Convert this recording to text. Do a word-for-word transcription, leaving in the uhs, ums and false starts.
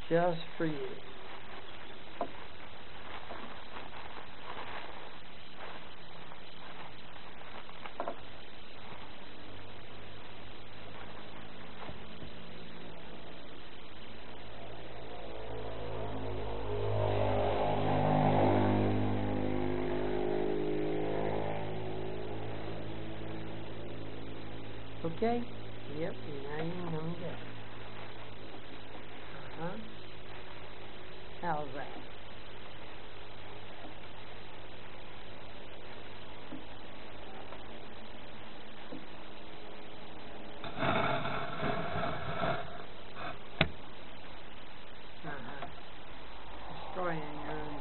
just for you. Okay? Yep, now you can come get it. Uh-huh. How's that? Uh-huh. Destroying your own